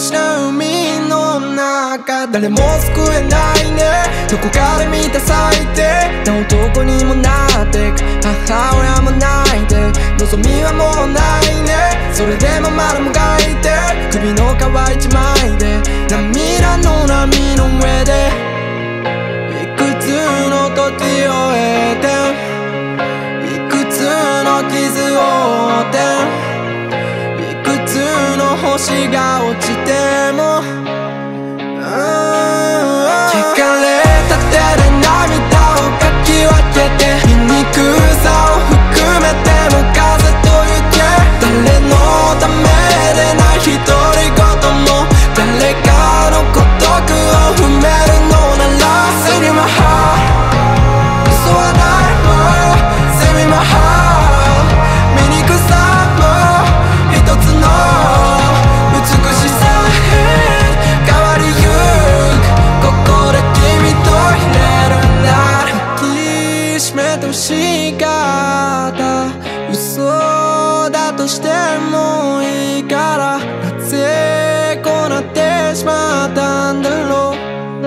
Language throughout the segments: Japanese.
しな海の中、誰も救えないね。どこかで満たされてな男にもなってく。母親も泣いて望みはもうないね。それでもまだもがいて首の皮一枚で涙の波の上でいくつの時を経ていくつの傷を負っていくつの星が落ちても汚れた手で涙をかき分けて醜さを含めても風と雪誰のためでない独り言も誰かの孤独を踏めるのなら Sing me my heart 嘘はないもん Sing me my heart 醜さも一つの美しさへ変わりゆくここで君といれるなら抱きしめてほしかった嘘だとしてもいいからなぜこうなってしまったんだろう。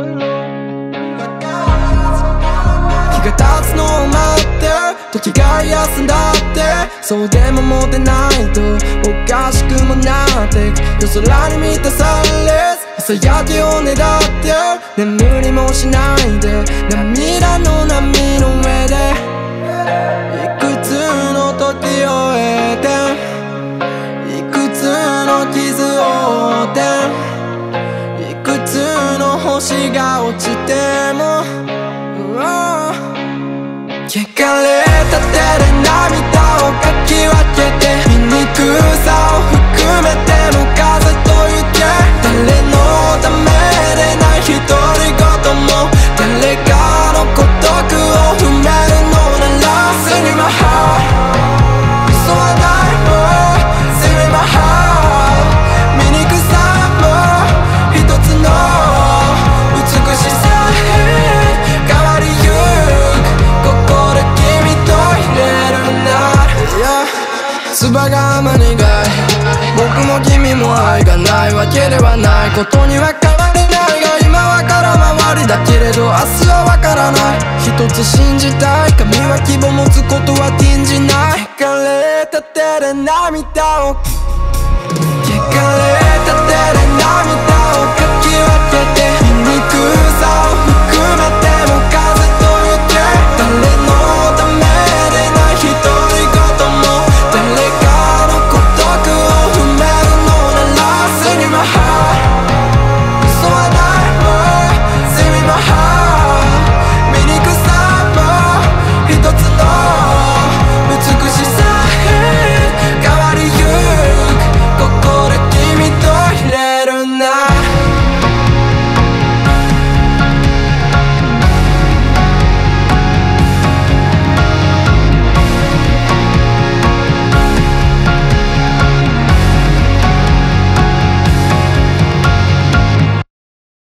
日が経つのを待って時が休んだってそうでも持てないとおかしくもなって夜空に満たされ朝焼けをねだって眠りもしないで涙の波の上でいくつの時を経ていくつの傷を負っていくつの星が落ちても汚れた手で涙をかき分けて醜さを含めても風と雪誰のためでない独り言も誰かの孤独を踏めるのなら Sing me my heart 嘘はないもん Sing me my heart 醜さも一つの美しさへ変わりゆくここで君といれるなら唾が甘苦い僕も君も愛がないわけではないことには変わりないが今は空回りだけれど明日はわからない一つ信じたい神は希望持つことは禁じない汚れた手で涙を汚れ